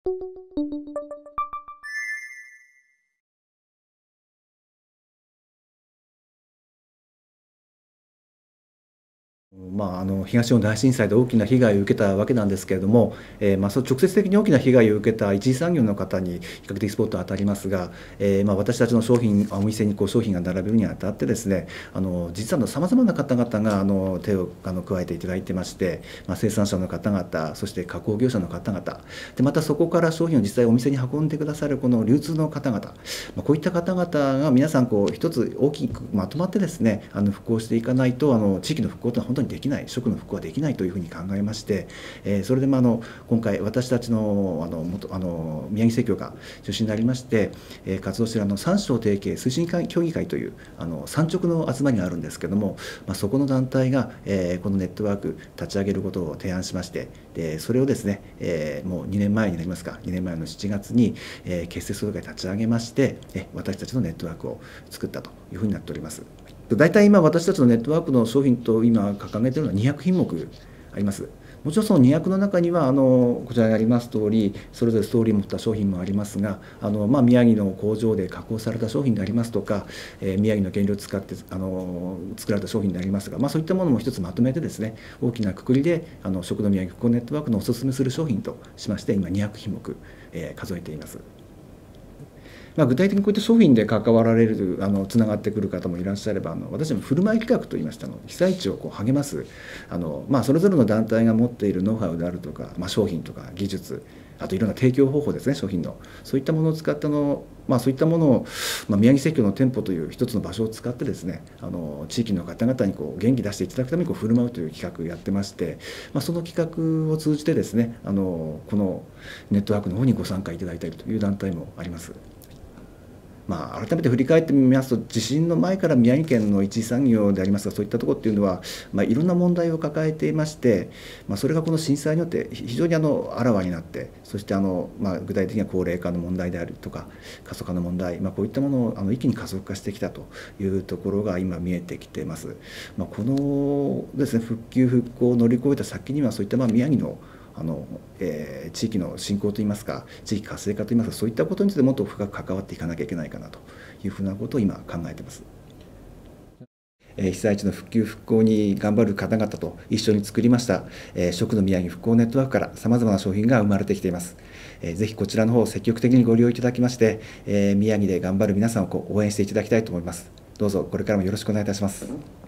東日本大震災で大きな被害を受けたわけなんですけれども、そう直接的に大きな被害を受けた一次産業の方に比較的スポットが当たりますが、私たちの商品、お店に商品が並べるにあたってですね、実はさまざまな方々が手を加えていただいてまして、生産者の方々、そして加工業者の方々、でまたそこから商品を実際お店に運んでくださるこの流通の方々、こういった方々が皆さん一つ大きくまとまってですね、復興していかないと地域の復興というのは本当にできない、食の復興はできないというふうに考えまして、それで今回私たちの宮城生協が中心になりまして、活動している三省提携推進協議会という産直の集まりがあるんですけども、そこの団体がこのネットワーク立ち上げることを提案しまして、それをですね、もう2年前になりますか、2年前の7月に結成総会立ち上げまして、私たちのネットワークを作ったというふうになっております。大体今私たちのネットワークの商品と今掲げているのは200品目あります。もちろんその200の中にはこちらにあります通り、それぞれストーリーを持った商品もありますが、宮城の工場で加工された商品でありますとか、宮城の原料を使って作られた商品でありますが、そういったものも一つまとめてですね、大きな括りで食の宮城復興ネットワークのお勧めする商品としまして今200品目、数えています。具体的にこういった商品で関わられるつながってくる方もいらっしゃれば私ども振る舞い企画といいまして被災地を励ますそれぞれの団体が持っているノウハウであるとか、商品とか技術、あといろんな提供方法ですね、商品のそういったものを使ってそういったものを、宮城生協の店舗という一つの場所を使ってですね地域の方々に元気出していただくために振る舞うという企画をやってまして、その企画を通じてですねこのネットワークの方にご参加いただいているという団体もあります。改めて振り返ってみますと、地震の前から宮城県の一次産業でありますが、そういったところっていうのは、いろんな問題を抱えていまして、それがこの震災によって非常にあらわになって、そして具体的には高齢化の問題であるとか、過疎化の問題、こういったものを一気に加速化してきたというところが今見えてきています。このですね、復旧・復興を乗り越えた先には、そういった宮城の地域の振興といいますか、地域活性化といいますか、そういったことについてもっと深く関わっていかなきゃいけないかなというふうなことを今考えています。被災地の復旧・復興に頑張る方々と一緒に作りました食の宮城復興ネットワークからさまざまな商品が生まれてきています。ぜひこちらの方を積極的にご利用いただきまして、宮城で頑張る皆さんを応援していただきたいと思います。どうぞこれからもよろしくお願いいたします。